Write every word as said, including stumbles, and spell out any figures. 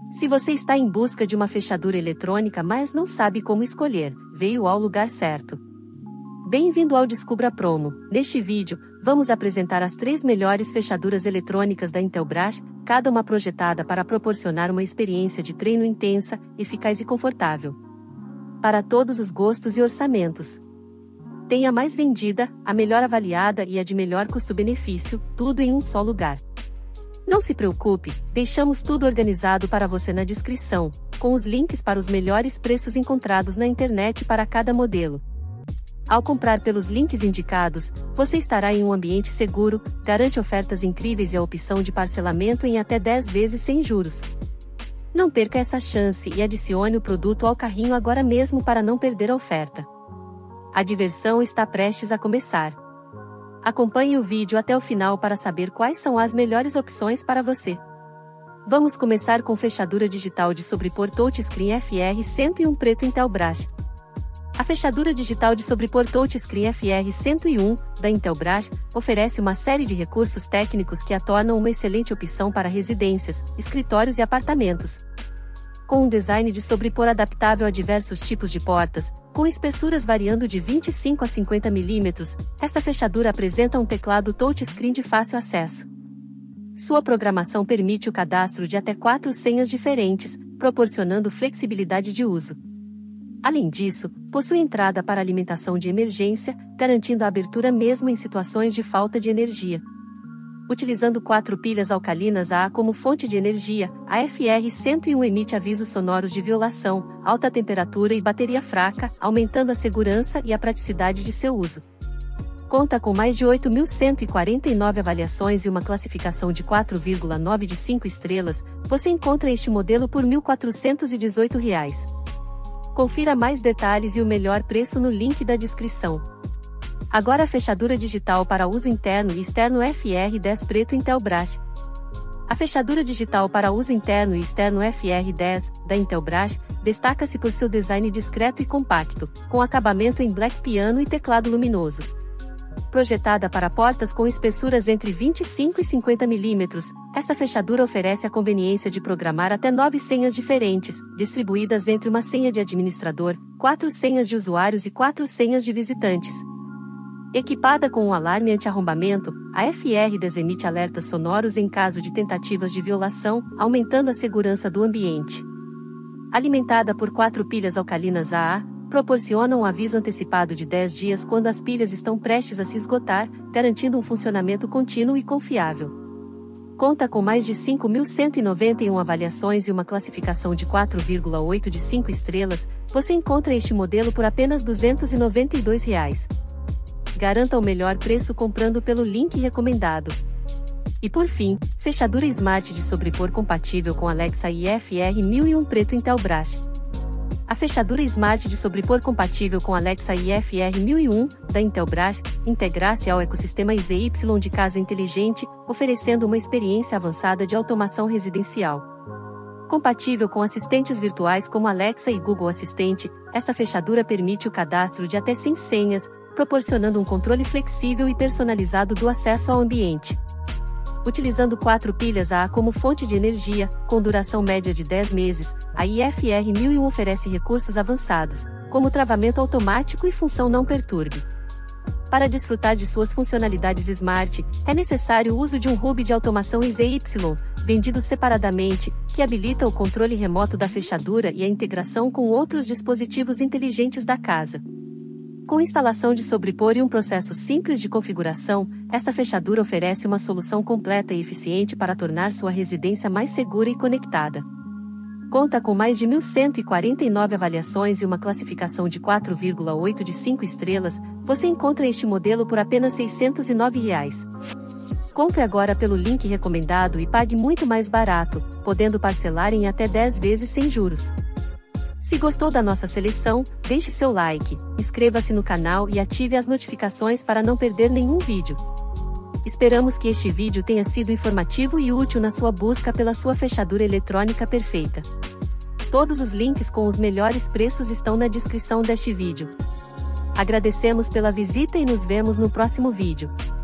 Se você está em busca de uma fechadura eletrônica mas não sabe como escolher, veio ao lugar certo. Bem-vindo ao Descubra Promo. Neste vídeo, vamos apresentar as três melhores fechaduras eletrônicas da Intelbras, cada uma projetada para proporcionar uma experiência de treino intensa, eficaz e confortável. Para todos os gostos e orçamentos. Tem a mais vendida, a melhor avaliada e a de melhor custo-benefício, tudo em um só lugar. Não se preocupe, deixamos tudo organizado para você na descrição, com os links para os melhores preços encontrados na internet para cada modelo. Ao comprar pelos links indicados, você estará em um ambiente seguro, garante ofertas incríveis e a opção de parcelamento em até dez vezes sem juros. Não perca essa chance e adicione o produto ao carrinho agora mesmo para não perder a oferta. A diversão está prestes a começar. Acompanhe o vídeo até o final para saber quais são as melhores opções para você. Vamos começar com fechadura digital de sobrepor touchscreen F R cento e um preto Intelbras. A fechadura digital de sobrepor touchscreen F R cento e um, da Intelbras, oferece uma série de recursos técnicos que a tornam uma excelente opção para residências, escritórios e apartamentos. Com um design de sobrepor adaptável a diversos tipos de portas, com espessuras variando de vinte e cinco a cinquenta milímetros, esta fechadura apresenta um teclado touchscreen de fácil acesso. Sua programação permite o cadastro de até quatro senhas diferentes, proporcionando flexibilidade de uso. Além disso, possui entrada para alimentação de emergência, garantindo a abertura mesmo em situações de falta de energia. Utilizando quatro pilhas alcalinas A A como fonte de energia, a F R cento e um emite avisos sonoros de violação, alta temperatura e bateria fraca, aumentando a segurança e a praticidade de seu uso. Conta com mais de oito mil cento e quarenta e nove avaliações e uma classificação de quatro vírgula nove de cinco estrelas, você encontra este modelo por mil quatrocentos e dezoito reais. Confira mais detalhes e o melhor preço no link da descrição. Agora a fechadura digital para uso interno e externo F R dez preto Intelbras. A fechadura digital para uso interno e externo F R dez, da Intelbras, destaca-se por seu design discreto e compacto, com acabamento em black piano e teclado luminoso. Projetada para portas com espessuras entre vinte e cinco e cinquenta milímetros, esta fechadura oferece a conveniência de programar até nove senhas diferentes, distribuídas entre uma senha de administrador, quatro senhas de usuários e quatro senhas de visitantes. Equipada com um alarme anti-arrombamento, a F R dez emite alertas sonoros em caso de tentativas de violação, aumentando a segurança do ambiente. Alimentada por quatro pilhas alcalinas A A, proporciona um aviso antecipado de dez dias quando as pilhas estão prestes a se esgotar, garantindo um funcionamento contínuo e confiável. Conta com mais de cinco mil cento e noventa e um avaliações e uma classificação de quatro vírgula oito de cinco estrelas, você encontra este modelo por apenas duzentos e noventa e dois reais. Garanta o melhor preço comprando pelo link recomendado. E por fim, fechadura Smart de sobrepor compatível com Alexa e F R mil e um preto Intelbras. A fechadura Smart de sobrepor compatível com Alexa e F R mil e um, da Intelbras, integra-se ao ecossistema I Z Y de casa inteligente, oferecendo uma experiência avançada de automação residencial. Compatível com assistentes virtuais como Alexa e Google Assistente, esta fechadura permite o cadastro de até cem senhas, proporcionando um controle flexível e personalizado do acesso ao ambiente. Utilizando quatro pilhas A A como fonte de energia, com duração média de dez meses, a I F R mil e um oferece recursos avançados, como travamento automático e função não perturbe. Para desfrutar de suas funcionalidades Smart, é necessário o uso de um hub de automação I Z Y, vendido separadamente, que habilita o controle remoto da fechadura e a integração com outros dispositivos inteligentes da casa. Com instalação de sobrepor e um processo simples de configuração, esta fechadura oferece uma solução completa e eficiente para tornar sua residência mais segura e conectada. Conta com mais de mil cento e quarenta e nove avaliações e uma classificação de quatro vírgula oito de cinco estrelas, você encontra este modelo por apenas seiscentos e nove reais. Compre agora pelo link recomendado e pague muito mais barato, podendo parcelar em até dez vezes sem juros. Se gostou da nossa seleção, deixe seu like, inscreva-se no canal e ative as notificações para não perder nenhum vídeo. Esperamos que este vídeo tenha sido informativo e útil na sua busca pela sua fechadura eletrônica perfeita. Todos os links com os melhores preços estão na descrição deste vídeo. Agradecemos pela visita e nos vemos no próximo vídeo.